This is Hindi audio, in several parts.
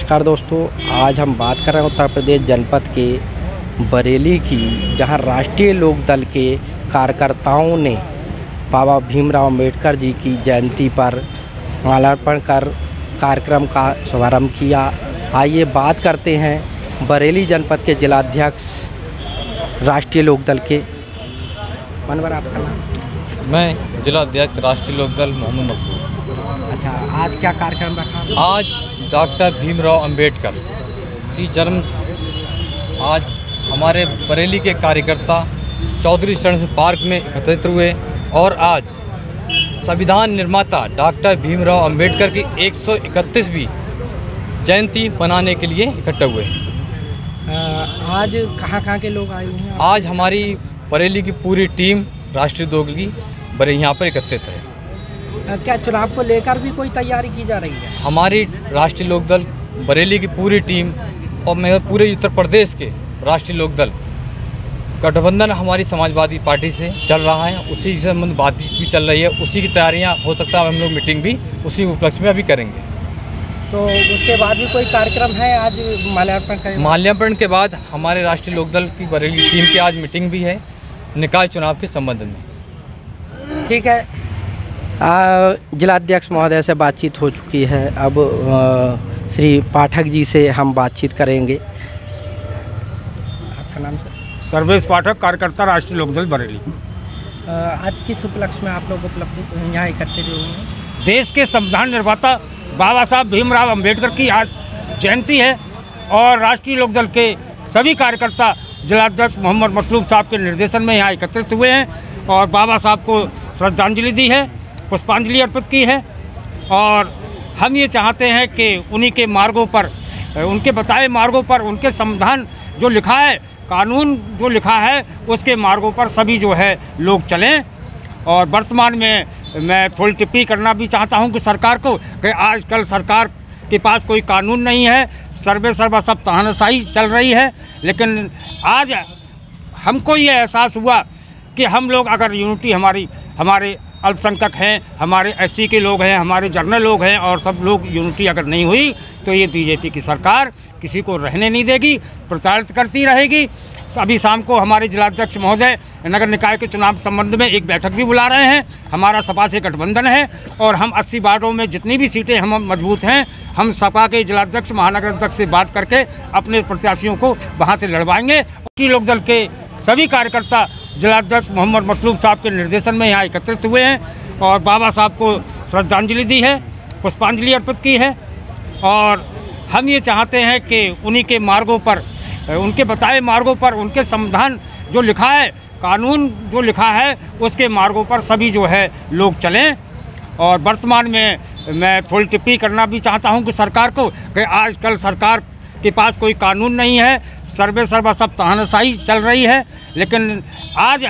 नमस्कार दोस्तों, आज हम बात कर रहे हैं उत्तर प्रदेश जनपद के बरेली की, जहां राष्ट्रीय लोकदल के कार्यकर्ताओं ने बाबा भीमराव अम्बेडकर जी की जयंती पर माल्यार्पण कर कार्यक्रम का शुभारंभ किया। आइए बात करते हैं बरेली जनपद के जिलाध्यक्ष राष्ट्रीय लोकदल के। मनवर, आपका नाम? मैं जिलाध्यक्ष राष्ट्रीय लोकदल मोहम्मद मकबूल। अच्छा, आज क्या कार्यक्रम रखा? आज डॉक्टर भीमराव अंबेडकर की जन्म, आज हमारे बरेली के कार्यकर्ता चौधरी चरण पार्क में एकत्रित हुए और आज संविधान निर्माता डॉक्टर भीमराव अंबेडकर की 131वीं जयंती मनाने के लिए इकट्ठे हुए। आज कहाँ के लोग आए हुए हैं? आज हमारी बरेली की पूरी टीम राष्ट्रीय लोकदल की बरेली यहाँ पर एकत्रित है। क्या चुनाव को लेकर भी कोई तैयारी की जा रही है? हमारी राष्ट्रीय लोकदल बरेली की पूरी टीम और मैं पूरे उत्तर प्रदेश के राष्ट्रीय लोकदल गठबंधन हमारी समाजवादी पार्टी से चल रहा है, उसी से बातचीत भी चल रही है। उसी की तैयारियां हो सकता है हम लोग मीटिंग भी उसी उपलक्ष्य में अभी करेंगे। तो उसके बाद भी कोई कार्यक्रम है? आज माल्यार्पण करेंगे? माल्यार्पण के बाद हमारे राष्ट्रीय लोकदल की बरेली टीम की आज मीटिंग भी है निकाय चुनाव के संबंध में। ठीक है, जिलाध्यक्ष महोदय से बातचीत हो चुकी है। अब श्री पाठक जी से हम बातचीत करेंगे। आपका नाम सर? सर्वेश पाठक, कार्यकर्ता राष्ट्रीय लोकदल बरेली। आज किस उपलक्ष्य में आप लोग उपलब्ध यहाँ इकट्ठे हुए हैं? देश के संविधान निर्माता बाबा साहब भीमराव अंबेडकर की आज जयंती है और राष्ट्रीय लोकदल के सभी कार्यकर्ता जिलाध्यक्ष मोहम्मद मकबूल साहब के निर्देशन में यहाँ एकत्रित हुए हैं और बाबा साहब को श्रद्धांजलि दी है, पुष्पांजलि अर्पित की है। और हम ये चाहते हैं कि उन्हीं के मार्गों पर, उनके बताए मार्गों पर, उनके संविधान जो लिखा है, कानून जो लिखा है, उसके मार्गों पर सभी जो है लोग चलें। और वर्तमान में मैं थोड़ी टिप्पणी करना भी चाहता हूं कि सरकार को, कि आजकल सरकार के पास कोई कानून नहीं है, सर्वे सर्वा सब तानाशाही चल रही है। लेकिन आज हमको ये एहसास हुआ कि हम लोग अगर यूनिटी, हमारे अल्पसंख्यक हैं, हमारे एससी के लोग हैं, हमारे जनरल लोग हैं और सब लोग यूनिटी अगर नहीं हुई तो ये बीजेपी की सरकार किसी को रहने नहीं देगी, प्रताड़ित करती रहेगी। अभी शाम को हमारे जिलाध्यक्ष महोदय नगर निकाय के चुनाव संबंध में एक बैठक भी बुला रहे हैं। हमारा सपा से गठबंधन है और हम 80 वार्डों में जितनी भी सीटें हम मजबूत हैं, हम सपा के जिलाध्यक्ष महानगर अध्यक्ष से बात करके अपने प्रत्याशियों को वहाँ से लड़वाएंगे। राष्ट्रीय लोकदल के सभी कार्यकर्ता जिलाध्यक्ष मोहम्मद मकबूल साहब के निर्देशन में यहाँ एकत्रित हुए हैं और बाबा साहब को श्रद्धांजलि दी है, पुष्पांजलि अर्पित की है। और हम ये चाहते हैं कि उन्हीं के मार्गों पर, उनके बताए मार्गों पर, उनके संविधान जो लिखा है, कानून जो लिखा है, उसके मार्गों पर सभी जो है लोग चलें। और वर्तमान में मैं थोड़ी टिप्पणी करना भी चाहता हूं कि सरकार को, कि आजकल सरकार के पास कोई कानून नहीं है, सर्वे सर्वा सब तानाशाही चल रही है। लेकिन आज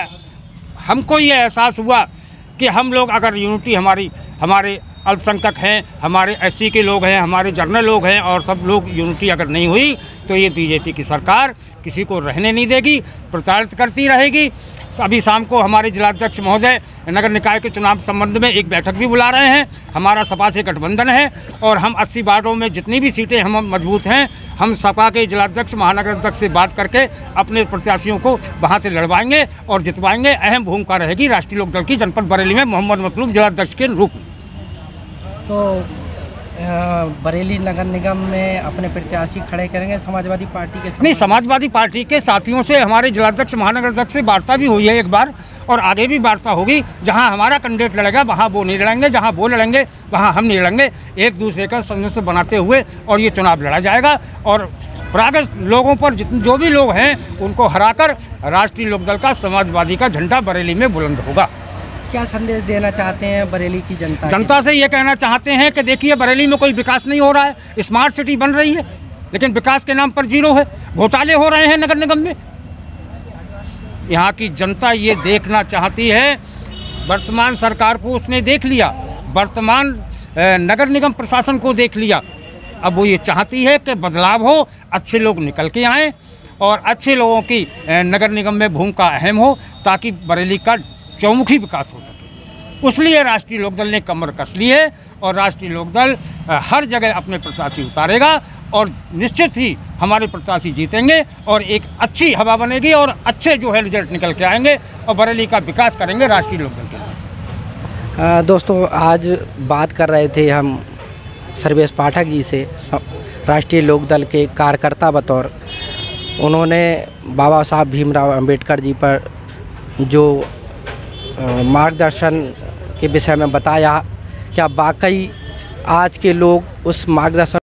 हमको ये एहसास हुआ कि हम लोग अगर यूनिटी, हमारे अल्पसंख्यक हैं, हमारे एससी के लोग हैं, हमारे जनरल लोग हैं और सब लोग यूनिटी अगर नहीं हुई तो ये बीजेपी की सरकार किसी को रहने नहीं देगी, प्रताड़ित करती रहेगी। अभी शाम को हमारे जिलाध्यक्ष महोदय नगर निकाय के चुनाव संबंध में एक बैठक भी बुला रहे हैं। हमारा सपा से गठबंधन है और हम 80 वार्डों में जितनी भी सीटें हम मजबूत हैं, हम सपा के जिलाध्यक्ष महानगर अध्यक्ष से बात करके अपने प्रत्याशियों को वहाँ से लड़वाएंगे और जितवाएंगे। अहम भूमिका रहेगी राष्ट्रीय लोकदल की जनपद बरेली में मोहम्मद मकबूल जिलाध्यक्ष के रूप में। तो बरेली नगर निगम में अपने प्रत्याशी खड़े करेंगे समाजवादी पार्टी के? नहीं, समाजवादी पार्टी के साथियों से हमारे जिलाध्यक्ष महानगर अध्यक्ष से वार्ता भी हुई है एक बार और आगे भी वार्ता होगी। जहां हमारा कैंडिडेट लड़ेगा वहां वो नहीं लड़ेंगे, जहां वो लड़ेंगे वहां हम नहीं लड़ेंगे। एक दूसरे का संघर्ष बनाते हुए और ये चुनाव लड़ा जाएगा और प्रागत लोगों पर जो भी लोग हैं उनको हराकर राष्ट्रीय लोकदल का, समाजवादी का झंडा बरेली में बुलंद होगा। क्या संदेश देना चाहते हैं बरेली की जनता से? ये कहना चाहते हैं कि देखिए, बरेली में कोई विकास नहीं हो रहा है। स्मार्ट सिटी बन रही है लेकिन विकास के नाम पर जीरो है, घोटाले हो रहे हैं नगर निगम में। यहाँ की जनता ये देखना चाहती है, वर्तमान सरकार को उसने देख लिया, वर्तमान नगर निगम प्रशासन को देख लिया। अब वो ये चाहती है कि बदलाव हो, अच्छे लोग निकल के आएँ और अच्छे लोगों की नगर निगम में भूमिका अहम हो ताकि बरेली का चौमुखी विकास हो सके। उसलिए राष्ट्रीय लोकदल ने कमर कस ली है और राष्ट्रीय लोकदल हर जगह अपने प्रत्याशी उतारेगा और निश्चित ही हमारे प्रत्याशी जीतेंगे और एक अच्छी हवा बनेगी और अच्छे जो है रिजल्ट निकल के आएंगे और बरेली का विकास करेंगे राष्ट्रीय लोकदल के लिए। दोस्तों, आज बात कर रहे थे हम सर्वेश पाठक जी से, राष्ट्रीय लोकदल के कार्यकर्ता बतौर। उन्होंने बाबा साहब भीमराव अंबेडकर जी पर जो मार्गदर्शन के विषय में बताया, क्या वाकई आज के लोग उस मार्गदर्शन